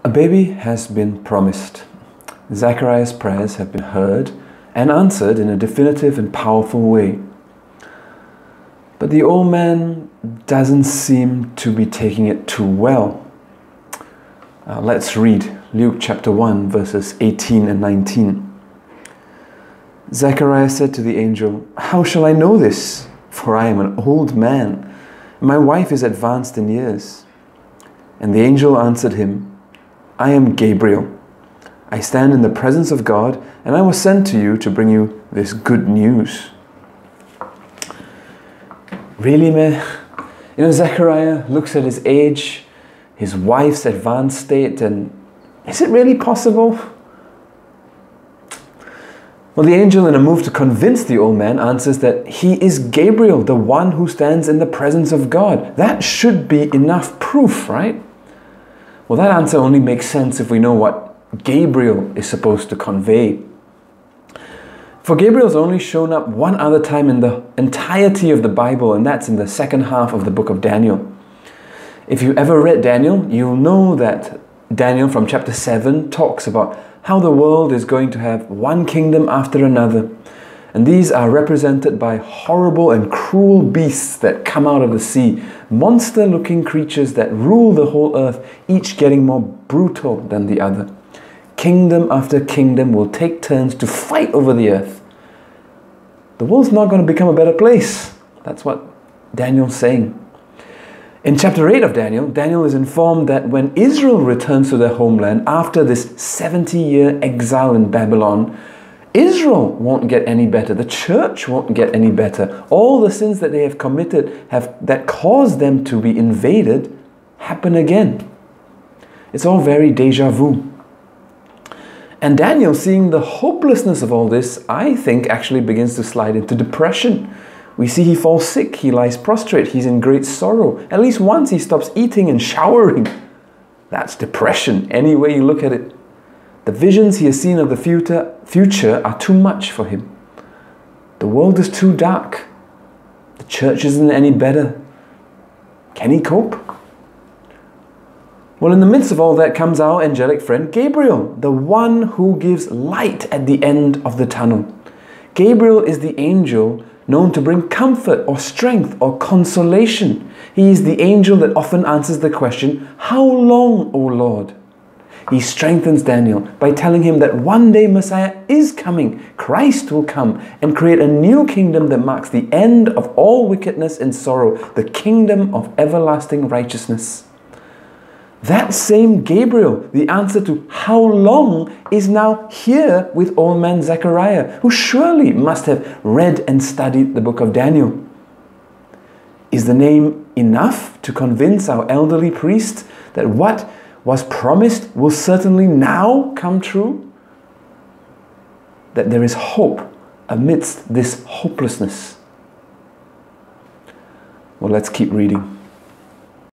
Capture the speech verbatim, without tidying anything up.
A baby has been promised. Zechariah's prayers have been heard and answered in a definitive and powerful way. But the old man doesn't seem to be taking it too well. Uh, let's read Luke chapter one, verses eighteen and nineteen. Zechariah said to the angel, "How shall I know this? For I am an old man. My wife is advanced in years." And the angel answered him, "I am Gabriel. I stand in the presence of God, and I was sent to you to bring you this good news." Really, man? You know, Zechariah looks at his age, his wife's advanced state, and is it really possible? Well, the angel, in a move to convince the old man, answers that he is Gabriel, the one who stands in the presence of God. That should be enough proof, right? Well, that answer only makes sense if we know what Gabriel is supposed to convey. For Gabriel's only shown up one other time in the entirety of the Bible, and that's in the second half of the book of Daniel. If you ever read Daniel, you'll know that Daniel from chapter seven talks about how the world is going to have one kingdom after another. And these are represented by horrible and cruel beasts that come out of the sea, monster-looking creatures that rule the whole earth, each getting more brutal than the other. Kingdom after kingdom will take turns to fight over the earth. The world's not going to become a better place. That's what Daniel's saying. In chapter eight of Daniel, Daniel is informed that when Israel returns to their homeland after this seventy-year exile in Babylon, Israel won't get any better. The church won't get any better. All the sins that they have committed have, that caused them to be invaded happen again. It's all very déjà vu. And Daniel, seeing the hopelessness of all this, I think actually begins to slide into depression. We see he falls sick, he lies prostrate, he's in great sorrow. At least once he stops eating and showering. That's depression, any way you look at it. The visions he has seen of the future, future are too much for him. The world is too dark. The church isn't any better. Can he cope? Well, in the midst of all that comes our angelic friend Gabriel, the one who gives light at the end of the tunnel. Gabriel is the angel known to bring comfort or strength or consolation. He is the angel that often answers the question, "How long, O Lord?" He strengthens Daniel by telling him that one day Messiah is coming. Christ will come and create a new kingdom that marks the end of all wickedness and sorrow, the kingdom of everlasting righteousness. That same Gabriel, the answer to how long, is now here with old man Zechariah, who surely must have read and studied the book of Daniel. Is the name enough to convince our elderly priest that what was promised will certainly now come true? That there is hope amidst this hopelessness? Well, let's keep reading.